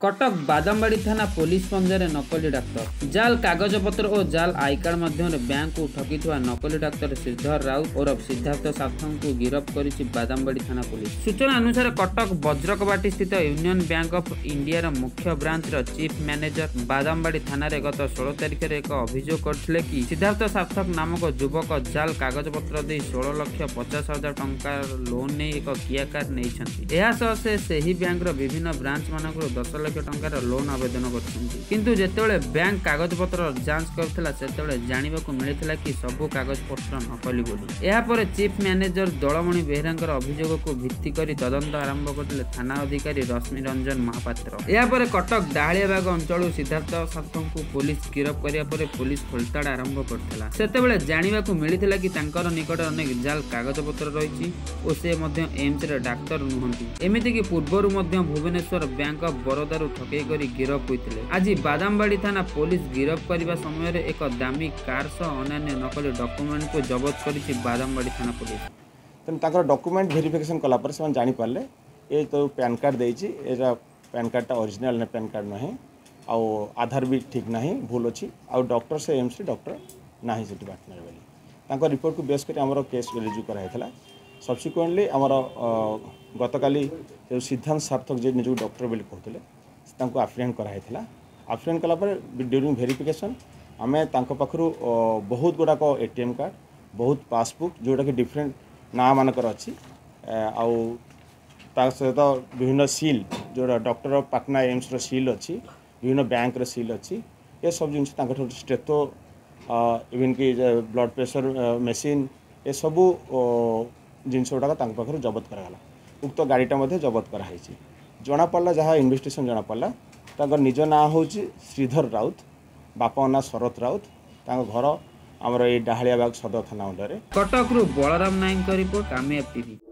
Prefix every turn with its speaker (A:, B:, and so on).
A: कटक बादामबाड़ी थाना पुलिस पंजारे नकली डाक्तर जाल कागज पत्र और जाल आई कार्ड माध्यम बैंक को ठगी नकली डाक्तर श्रीधर राउत और सिद्धार्थ सार्थक को गिरफ्त करिछि बादामबाड़ी थाना पुलिस। सूचना अनुसार कटक वज्रकबाटी स्थित यूनियन बैंक ऑफ इंडिया मुख्य ब्रांच चीफ मैनेजर बादामबाड़ी थाना गत 16 तारिख में एक अभियोग करथिले कि सिद्धार्थ सार्थक नामक युवक जाल कागज पत्र दे 16,50,000 टंका लोन नहीं एक किया कार नहीं से बैंक विभिन्न ब्रांच मानक 10 लाख टंकार लोन आवेदन किंतु जेतेबेले बैंक कागज पत्र जांच करथिला सेतेबेले जानिबाकू मिलिथिला कि सबु कागज पत्र नकली बोली। एहा परे चीफ मैनेजर दलमणि बेहरांकर अभियोग को भित्ति करी तदंत आरंभ करथिले थाना अधिकारी रश्मि रंजन महापात्र। एहा परे कटक डाहालियाबाग अंचल सिद्धार्थ सार्थक को पुलिस गिरफ्त करिया परे पुलिस खोलताड़ आरंभ करथिला। सेतेबेले जानिबाकू मिलिथिला कि तांकर निकट अनेक जाल कागज पत्र रहिछि ओ से मध्ये एम्स रे डाक्टर नुहंती। एमिति कि पूर्वरु मध्ये भुवनेश्वर बैंक ऑफ बरोदारू ठकई कर गिरफ्त होते। आज बादामबाड़ी थाना पुलिस गिरफ्त करने समय एक दामी कार सह अन्य नकली डॉक्यूमेंट को जबत कर बादामबाड़ी थाना पुलिस
B: तेनाली डॉक्यूमेंट वेरिफिकेशन कलापर से जानी पारे ये तो पैन कार्ड देती पैन कार्डटा ओरिजिनल ना पैन कार्ड नहीं आउ आधार भी ठीक ना भूल अच्छी आउ डॉक्टर से एम्स डॉक्टर ना से पार्टनर रिपोर्ट को बेस कर केस रिज्यू कराइला। सब्सिक्वेंटली आमर गतकाली सिद्धांत सार्थक जे निज डॉक्टर बोली कहते आप्रिहेंड कराइला। आप्रिहेंड कलापर ड्यूरिंग वेरिफिकेशन आम पाखु बहुत गुड़ाक एटीएम कार्ड बहुत पासबुक जोटा कि डिफरेंट ना मानकर अच्छी आउ सहित विभिन्न सील जो डॉक्टर पाटना एम्स सील अच्छी विभिन्न बैंक सील अच्छी ये सब जिन स्टेथो इवन कि ब्लड प्रेशर मेसीन ये सबू जिनस गुड़ाक पाखु जबत कराला। उक्त गाड़ीटा जबत कराई जना पड़ा जहाँ इन्वेस्टिगेशन जना पड़ा निज ना हूँ श्रीधर राउत बापा ना शरत राउत घर आमर ये डाहालियाबाग सदर थाना under.
A: Cuttack Balaram Nayak report Kamyab TV.